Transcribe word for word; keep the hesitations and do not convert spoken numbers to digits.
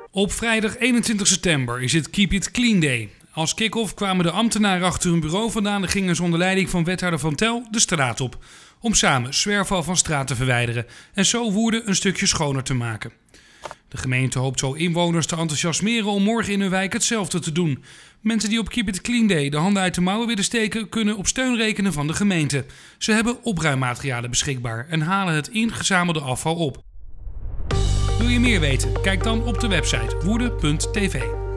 Op vrijdag eenentwintig september is het Keep It Clean Day. Als kick-off kwamen de ambtenaren achter hun bureau vandaan en gingen ze onder leiding van wethouder Van Tel de straat op. Om samen zwerfvuil van straat te verwijderen en zo Woerden een stukje schoner te maken. De gemeente hoopt zo inwoners te enthousiasmeren om morgen in hun wijk hetzelfde te doen. Mensen die op Keep It Clean Day de handen uit de mouwen willen steken, kunnen op steun rekenen van de gemeente. Ze hebben opruimmaterialen beschikbaar en halen het ingezamelde afval op. Wil je meer weten? Kijk dan op de website woerden punt t v.